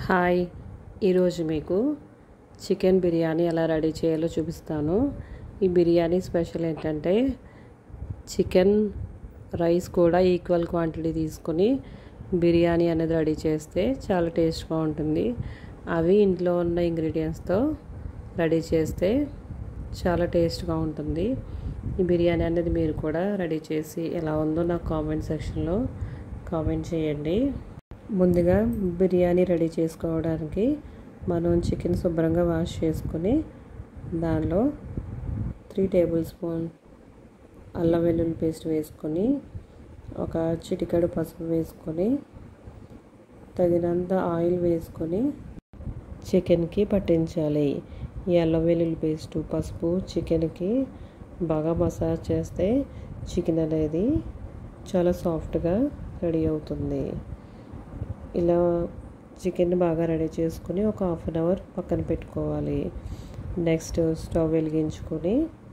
Hi, ఈరోజు మీకు chicken biryani ఎలా రెడీ చేయాలో చూపిస్తాను. ఈ బిర్యానీ స్పెషల్ ఏంటంటే చికెన్ రైస్ కూడా ఈక్వల్ క్వాంటిటీ తీసుకొని బిర్యానీ అనేది రెడీ చేస్తే చాలా టేస్ట్గా ఉంటుంది. అవి ఇంట్లో ఉన్న ఇంగ్రీడియంట్స్తో రెడీ చేస్తే చాలా టేస్ట్గా ఉంటుంది. ఈ బిర్యానీ అనేది మీరు కూడా రెడీ చేసి ఎలా ఉందో నాకు కామెంట్ సెక్షన్లో కామెంట్ చేయండి. ముందుగా బిర్యానీ రెడీ చేసుకోవడానికి మనం చికెన్ శుభ్రంగా వాష్ చేసుకొని దానిలో 3 టేబుల్ స్పూన్ అల్లం వెల్లుల్లి పేస్ట్ వేసుకొని ఒక చిటికెడు పసుపు వేసుకొని తగినంత ఆయిల్ వేసుకొని చికెన్కి పట్టించాలి. ఈ అల్లం వెల్లుల్లి పేస్టు పసుపు చికెన్కి బాగా మసాజ్ చేస్తే చికెన్ అనేది చాలా సాఫ్ట్గా రెడీ అవుతుంది. ఇలా చికెన్ బాగా రెడీ చేసుకుని ఒక హాఫ్ అన్ అవర్ పక్కన పెట్టుకోవాలి. నెక్స్ట్ స్టవ్ వెలిగించుకొని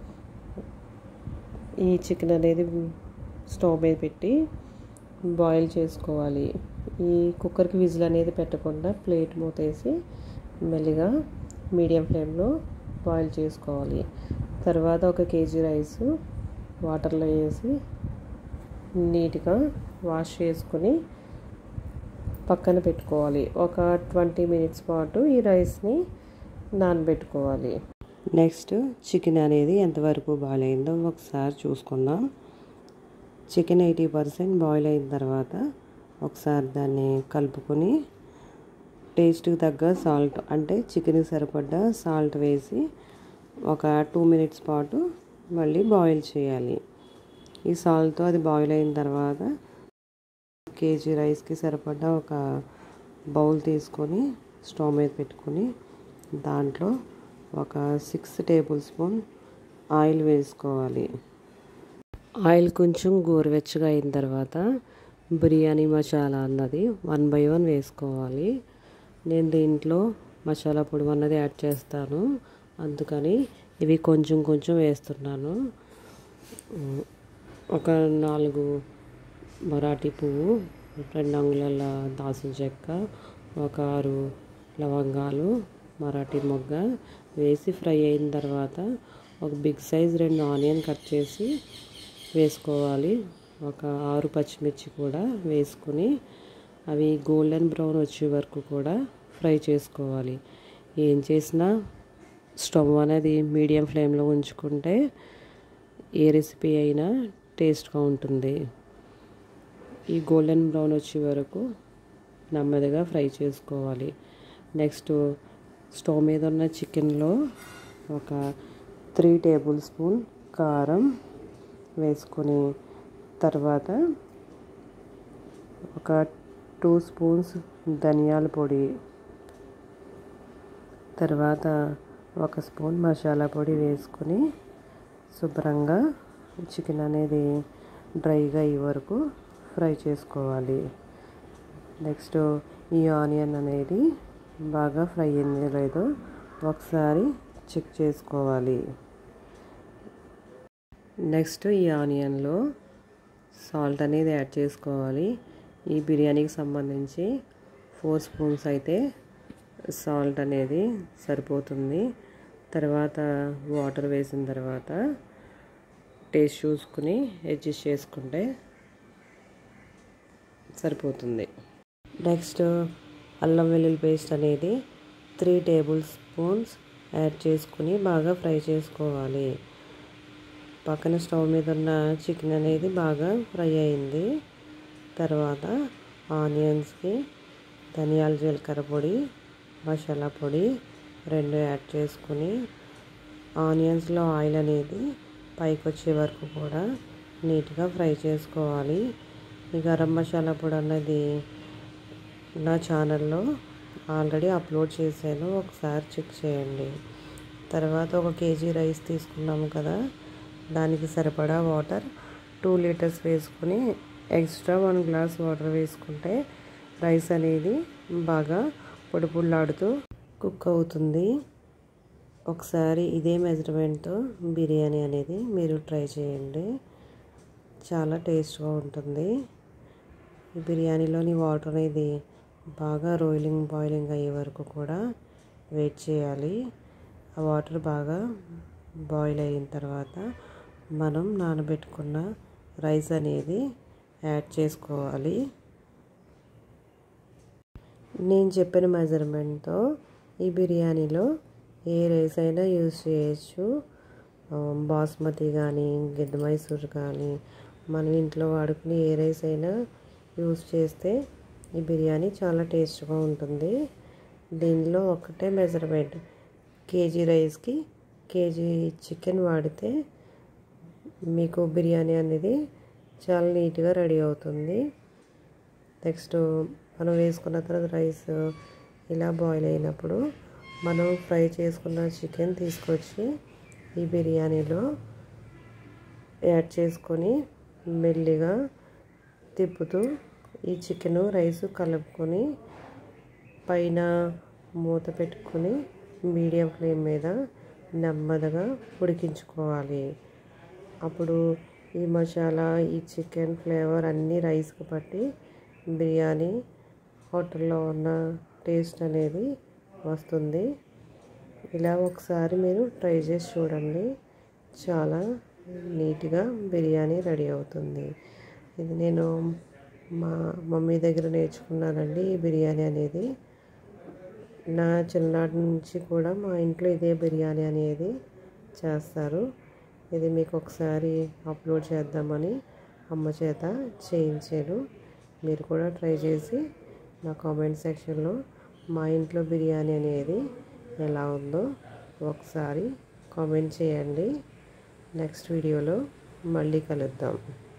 ఈ చికెన్ అనేది స్టవ్ మీద పెట్టి బాయిల్ చేసుకోవాలి. ఈ కుక్కర్కి విజిల్ అనేది పెట్టకుండా ప్లేట్ మూతేసి మెల్లిగా మీడియం ఫ్లేమ్లో బాయిల్ చేసుకోవాలి. తర్వాత 1 కేజీ రైస్ వాటర్లో వేసి నీట్గా వాష్ చేసుకొని పక్కన పెట్టుకోవాలి. ఒక 20 మినిట్స్ పాటు ఈ రైస్ని నానబెట్టుకోవాలి. నెక్స్ట్ చికెన్ అనేది ఎంతవరకు బాయిల్ అయిందో ఒకసారి చూసుకుందాం. చికెన్ 80% బాయిల్ అయిన తర్వాత ఒకసారి దాన్ని కలుపుకొని టేస్ట్కి తగ్గ సాల్ట్ అంటే చికెన్కి సరిపడ్డ సాల్ట్ వేసి ఒక 2 మినిట్స్ పాటు మళ్ళీ బాయిల్ చేయాలి. ఈ సాల్ట్తో అది బాయిల్ అయిన తర్వాత కేజీ రైస్కి సరిపడ్డ ఒక బౌల్ తీసుకొని స్టవ్ మీద పెట్టుకొని దాంట్లో ఒక 6 టేబుల్ స్పూన్ ఆయిల్ వేసుకోవాలి. ఆయిల్ కొంచెం గోరువెచ్చగా అయిన తర్వాత బిర్యానీ మసాలా అన్నది 1 by 1 వేసుకోవాలి. నేను దీంట్లో మసాలా పొడి అన్నది యాడ్ చేస్తాను, అందుకని ఇవి కొంచెం కొంచెం వేస్తున్నాను. ఒక 4 మరాఠీ పువ్వు, 2 అంగుళాల దాల్చిన చెక్క, ఒక 6 లవంగాలు, మరాఠీ మొగ్గ వేసి ఫ్రై అయిన తర్వాత ఒక బిగ్ సైజ్ 2 ఆనియన్ కట్ చేసి వేసుకోవాలి. ఒక 6 పచ్చిమిర్చి కూడా వేసుకొని అవి గోల్డెన్ బ్రౌన్ వచ్చే వరకు కూడా ఫ్రై చేసుకోవాలి. ఏం చేసినా స్టవ్ అనేది మీడియం ఫ్లేమ్లో ఉంచుకుంటే ఏ రెసిపీ అయినా టేస్ట్గా ఉంటుంది. ఈ గోల్డెన్ బ్రౌన్ వచ్చే వరకు నెమ్మదిగా ఫ్రై చేసుకోవాలి. నెక్స్ట్ స్టవ్ మీద ఉన్న చికెన్లో ఒక 3 టేబుల్ స్పూన్ కారం వేసుకొని తర్వాత ఒక 2 స్పూన్స్ ధనియాల పొడి, తర్వాత 1 స్పూన్ మసాలా పొడి వేసుకొని శుభ్రంగా చికెన్ అనేది డ్రైగా అయ్యే వరకు ఫ్రై చేసుకోవాలి. నెక్స్ట్ ఈ ఆనియన్ అనేది బాగా ఫ్రై అయిందో లేదో ఒకసారి చెక్ చేసుకోవాలి. నెక్స్ట్ ఈ ఆనియన్లో సాల్ట్ అనేది యాడ్ చేసుకోవాలి. ఈ బిర్యానీకి సంబంధించి 4 స్పూన్స్ అయితే సాల్ట్ అనేది సరిపోతుంది. తర్వాత వాటర్ వేసిన తర్వాత టేస్ట్ చూసుకుని అడ్జస్ట్ చేసుకుంటే సరిపోతుంది. నెక్స్ట్ అల్లం వెల్లుల్లి పేస్ట్ అనేది 3 టేబుల్ స్పూన్స్ యాడ్ చేసుకుని బాగా ఫ్రై చేసుకోవాలి. పక్కన స్టవ్ మీద ఉన్న చికెన్ అనేది బాగా ఫ్రై అయింది. తర్వాత ఆనియన్స్కి ధనియాల జీలకర్ర పొడి, మసాలా పొడి 2 యాడ్ చేసుకుని ఆనియన్స్లో ఆయిల్ అనేది పైకి వచ్చే వరకు కూడా నీట్గా ఫ్రై చేసుకోవాలి. ఈ గరం మసాలా పొడి అన్నది నా ఛానల్లో ఆల్రెడీ అప్లోడ్ చేశాను, ఒకసారి చెక్ చేయండి. తర్వాత 1 కేజీ రైస్ తీసుకున్నాము కదా, దానికి సరిపడా వాటర్ 2 లీటర్స్ వేసుకొని ఎక్స్ట్రా 1 గ్లాస్ వాటర్ వేసుకుంటే రైస్ అనేది బాగా పొడి పొడిలాడుతూ కుక్ అవుతుంది. ఒకసారి ఇదే మెజర్మెంట్తో బిర్యానీ అనేది మీరు ట్రై చేయండి, చాలా టేస్ట్గా ఉంటుంది. ఈ బిర్యానీలోని వాటర్ అనేది బాగా బాయిలింగ్ అయ్యే వరకు కూడా వెయిట్ చేయాలి. ఆ వాటర్ బాగా బాయిల్ అయిన తర్వాత మనం నానబెట్టుకున్న రైస్ అనేది యాడ్ చేసుకోవాలి. నేను చెప్పిన మెజర్మెంట్తో ఈ బిర్యానీలో ఏ రైస్ అయినా యూజ్ చేయొచ్చు. బాస్మతి కానీ గిద్ద మైసూర్ కానీ మనం ఇంట్లో వాడుకునే ఏ రైస్ అయినా యూజ్ చేస్తే ఈ బిర్యానీ చాలా టేస్ట్గా ఉంటుంది. దీనిలో ఒకటే మెజర్మెంట్, కేజీ రైస్కి కేజీ చికెన్ వాడితే మీకు బిర్యానీ అనేది చాలా నీట్గా రెడీ అవుతుంది. నెక్స్ట్ మనం వేసుకున్న తర్వాత రైస్ ఇలా బాయిల్ అయినప్పుడు మనం ఫ్రై చేసుకున్న చికెన్ తీసుకొచ్చి ఈ బిర్యానీలో యాడ్ చేసుకొని మెల్లిగా తిప్పుతూ ఈ చికెను రైసు కలుపుకొని పైన మూత పెట్టుకొని మీడియం ఫ్లేమ్ మీద నెమ్మదిగా ఉడికించుకోవాలి. అప్పుడు ఈ మసాలా, ఈ చికెన్ ఫ్లేవర్ అన్నీ రైస్కి పట్టి బిర్యానీ హోటల్లో ఉన్న టేస్ట్ అనేది వస్తుంది. ఇలా ఒకసారి మీరు ట్రై చేసి చూడండి, చాలా నీట్గా బిర్యానీ రెడీ అవుతుంది. ఇది నేను మా మమ్మీ దగ్గర నేర్చుకున్నానండి ఈ బిర్యానీ అనేది. నా చిన్ననాటి నుంచి కూడా మా ఇంట్లో ఇదే బిర్యానీ అనేది చేస్తారు. ఇది మీకు ఒకసారి అప్లోడ్ చేద్దామని అమ్మ చేత చేయించాను. మీరు కూడా ట్రై చేసి నా కామెంట్ సెక్షన్లో మా ఇంట్లో బిర్యానీ అనేది ఎలా ఉందో ఒకసారి కామెంట్ చేయండి. నెక్స్ట్ వీడియోలో మళ్ళీ కలుద్దాం.